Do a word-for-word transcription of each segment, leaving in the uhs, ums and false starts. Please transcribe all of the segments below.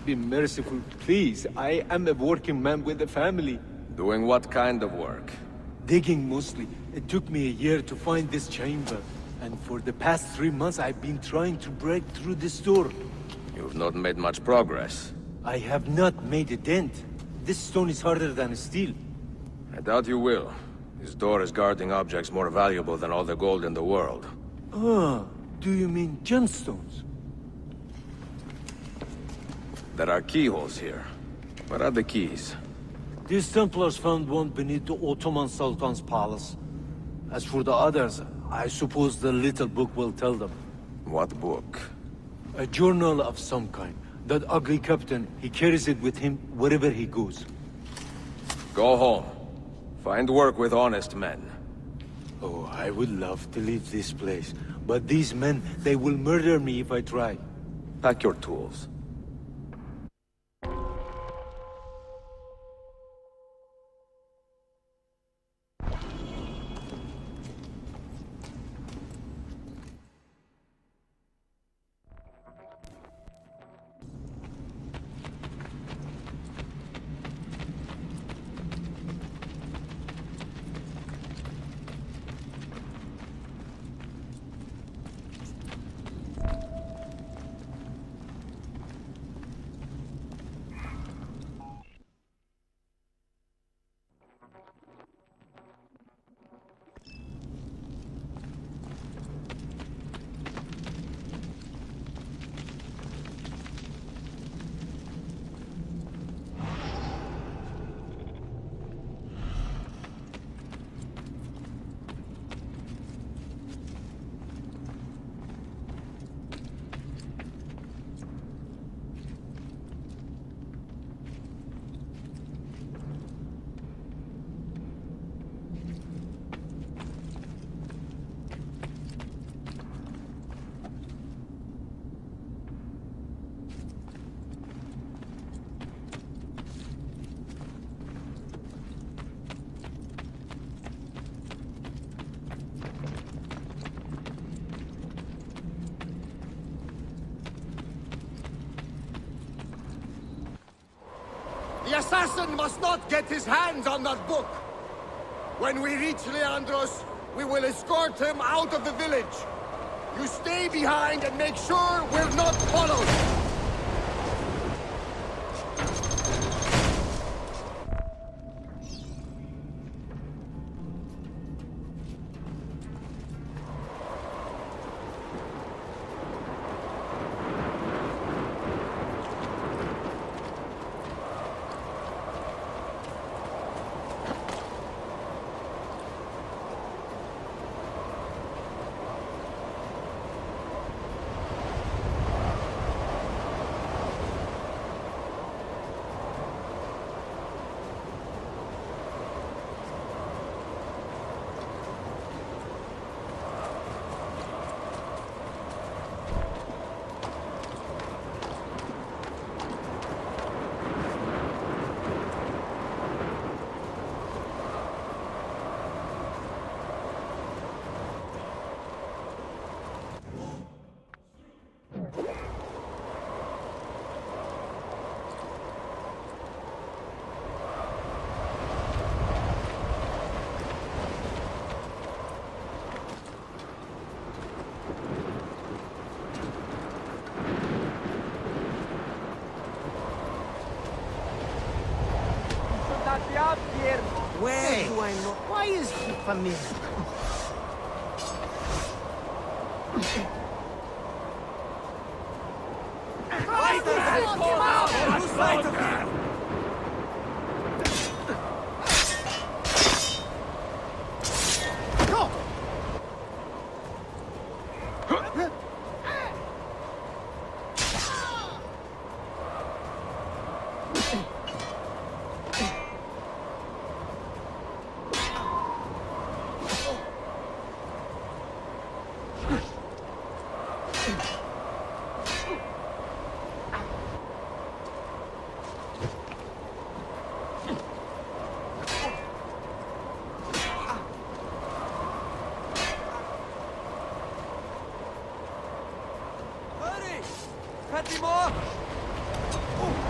be merciful, please. I am a working man with a family. Doing what kind of work? Digging mostly. It took me a year to find this chamber. And for the past three months I've been trying to break through this door. You've not made much progress. I have not made a dent. This stone is harder than steel. I doubt you will. This door is guarding objects more valuable than all the gold in the world. Ah, do you mean gemstones? There are keyholes here. Where are the keys? These Templars found one beneath the Ottoman Sultan's palace. As for the others, I suppose the little book will tell them. What book? A journal of some kind. That ugly captain, he carries it with him wherever he goes. Go home. Find work with honest men. Oh, I would love to leave this place. But these men, they will murder me if I try. Pack your tools. The assassin must not get his hands on that book! When we reach Leandros, we will escort him out of the village. You stay behind and make sure we're not followed! Where do I know? Why is he familiar? Right of him! Fatima! Oh.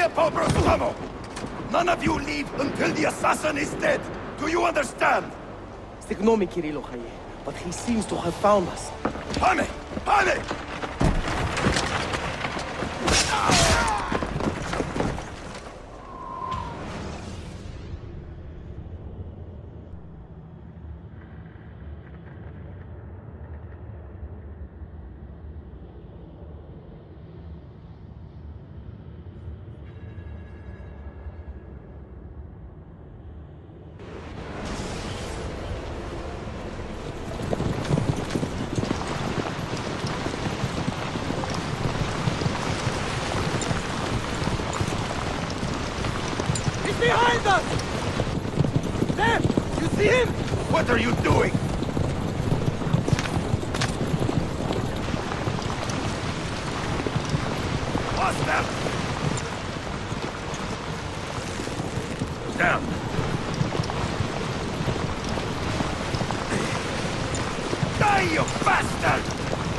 tiempo, próximo! None of you leave until the assassin is dead! Do you understand? Ignore me, Kirilo Haye, but he seems to have found us. Jaime! Jaime! Behind us! There! You see him? What are you doing? Hostile! Down! Die, you bastard!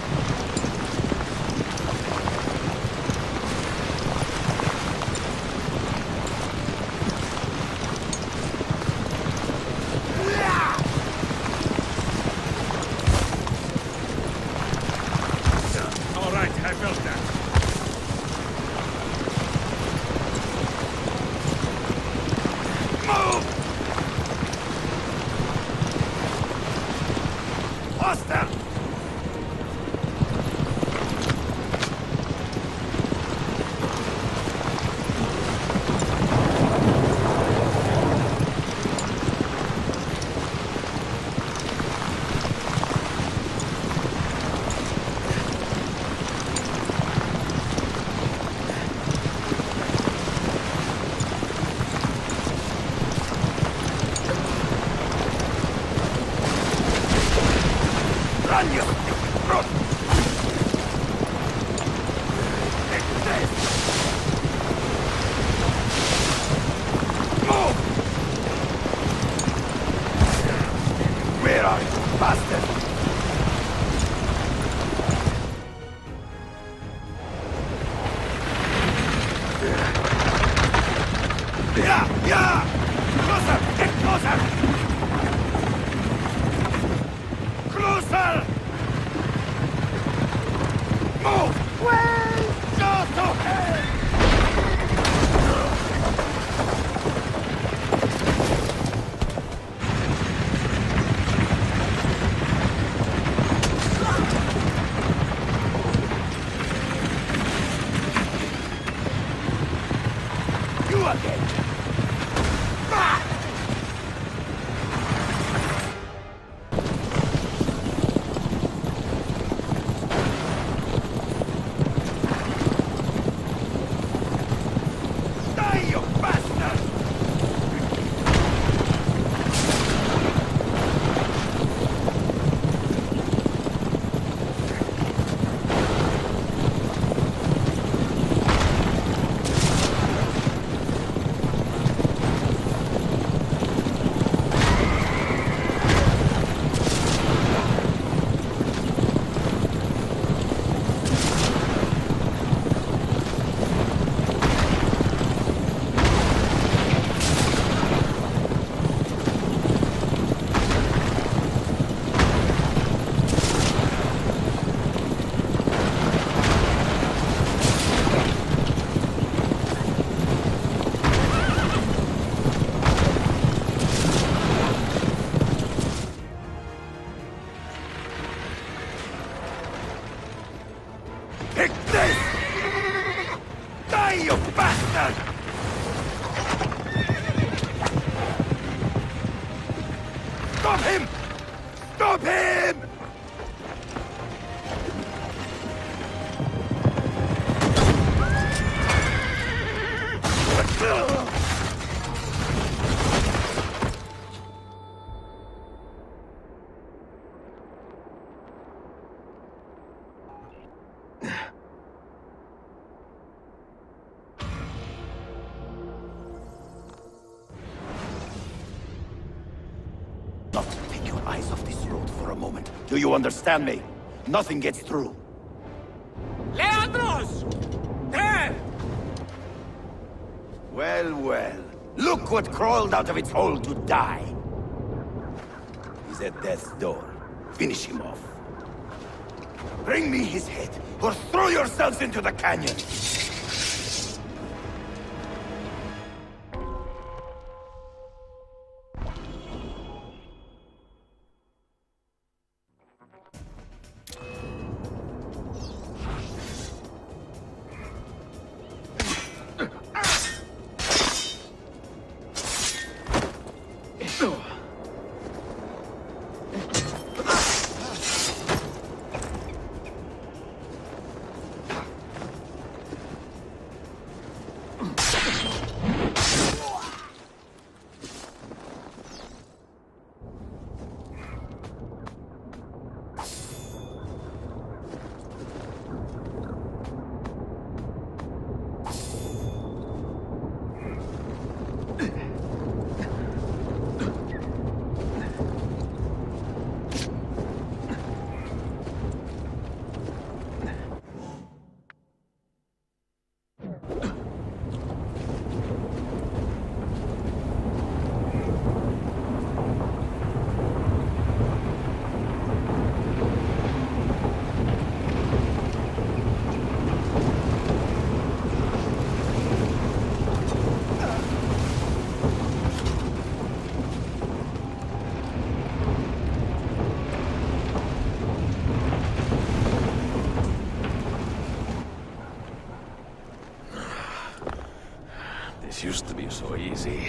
Do you understand me? Nothing gets through. Leandros! There! Well, well. Look what crawled out of its hole to die. He's at death's door. Finish him off. Bring me his head, or throw yourselves into the canyon! This used to be so easy.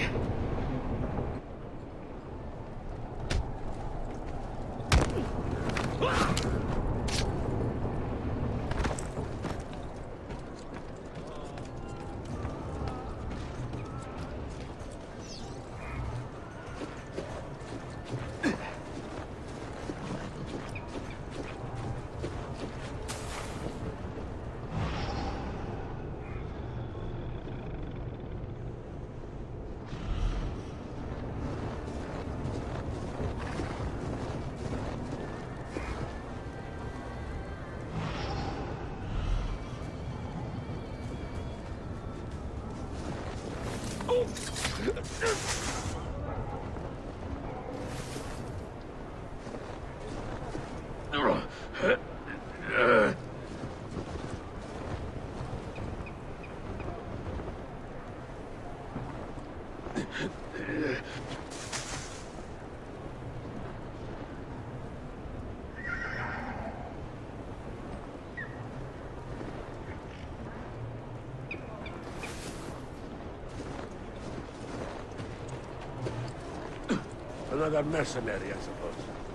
Another mercenary, I suppose.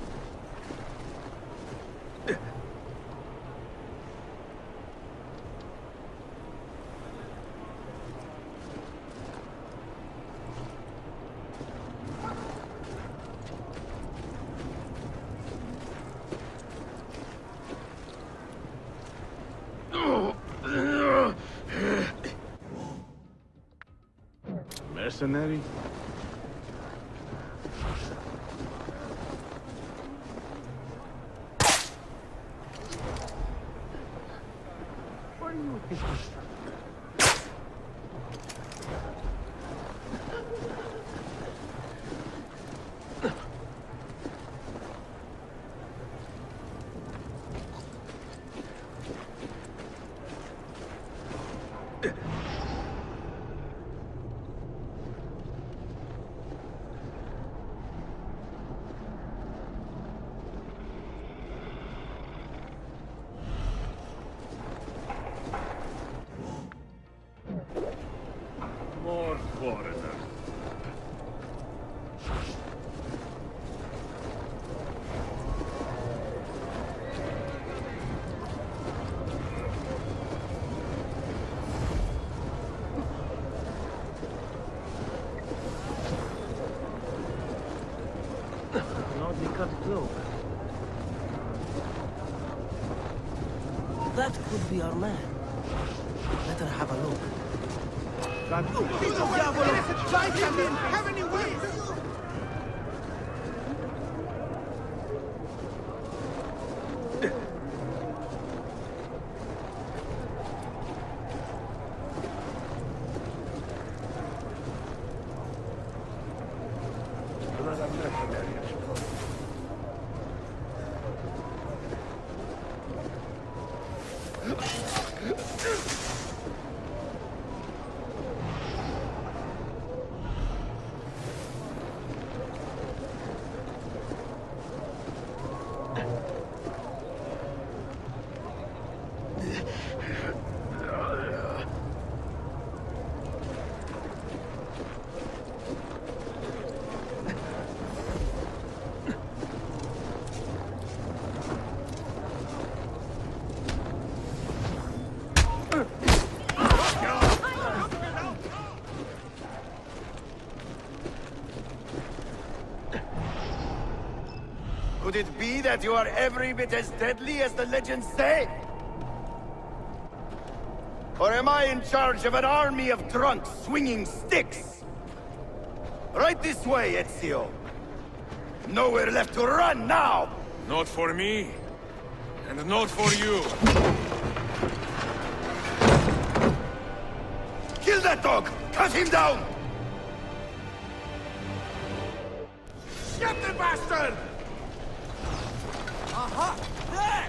Mercenary? More foreigners. Naughty cut cloak. That could be our man. Better have a look. Have any ways? Could it be that you are every bit as deadly as the legends say? Or am I in charge of an army of drunks swinging sticks? Right this way, Ezio. Nowhere left to run now! Not for me, and not for you. Kill that dog! Cut him down! Get the bastard! Aha! There!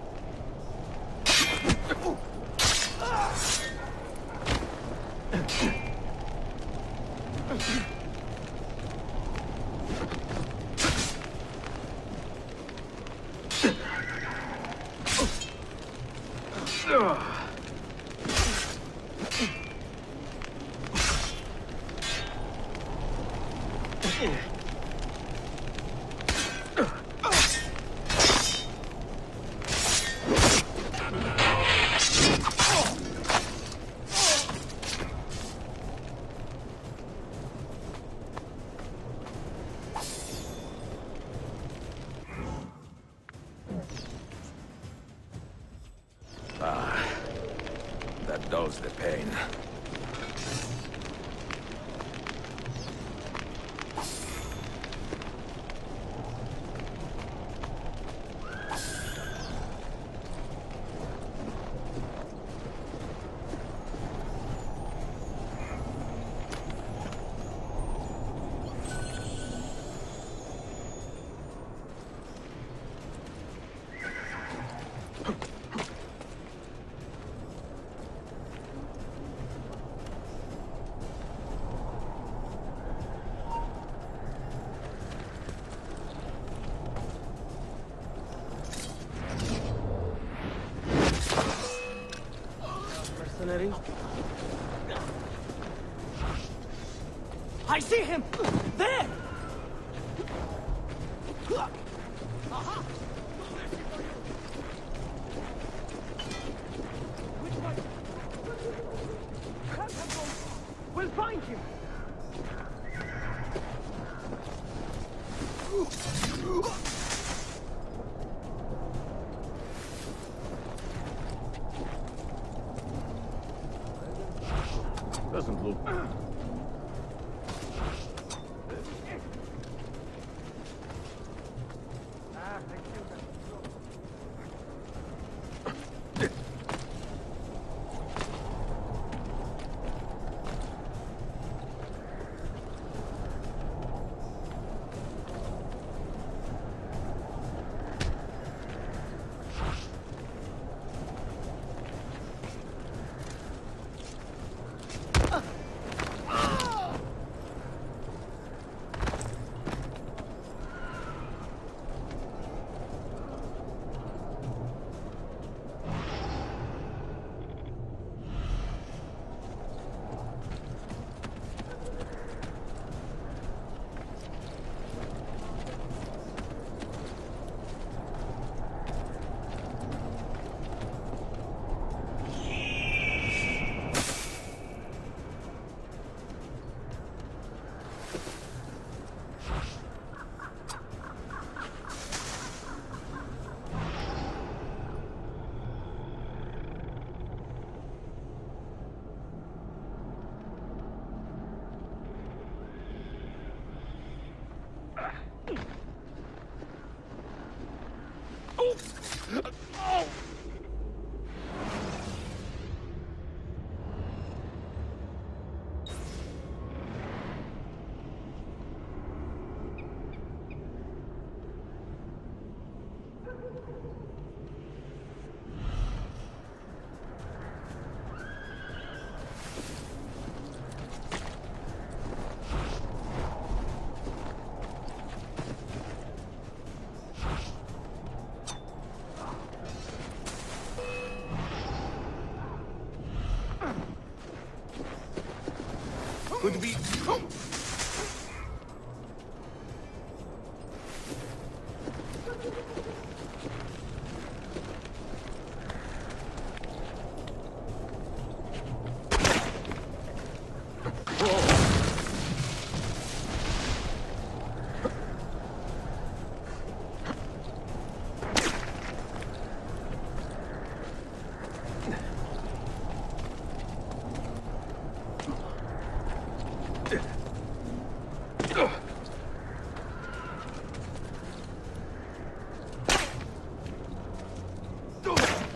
Ah, that dulls the pain. Mercenary? I see him! There! Aha! Which way? We'll find him! Doesn't look... Could be...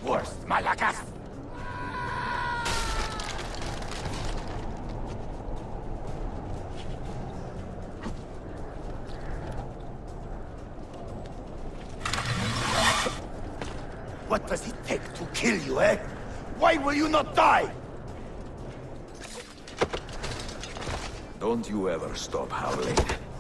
worst, Malakas! What does it take to kill you, eh? Why will you not die? Don't you ever stop howling.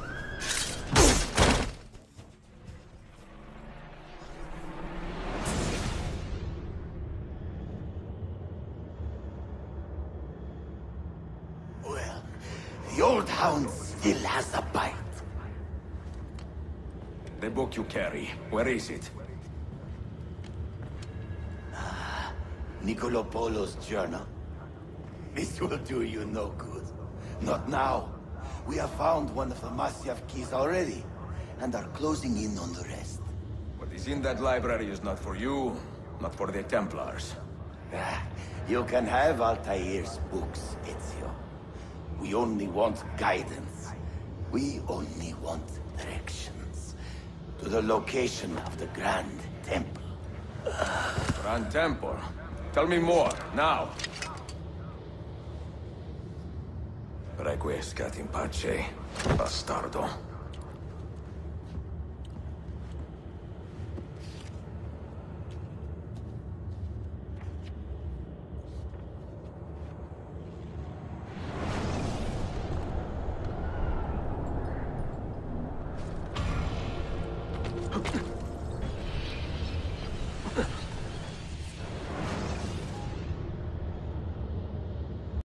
Well, the old hound still has a bite. The book you carry, where is it? Niccolo Polo's journal. This will do you no good. Not now. We have found one of the Masyaf keys already, and are closing in on the rest. What is in that library is not for you, not for the Templars. Ah, you can have Altair's books, Ezio. We only want guidance. We only want directions. To the location of the Grand Temple. Grand Temple? Tell me more, now! Requiescat in pace, bastardo.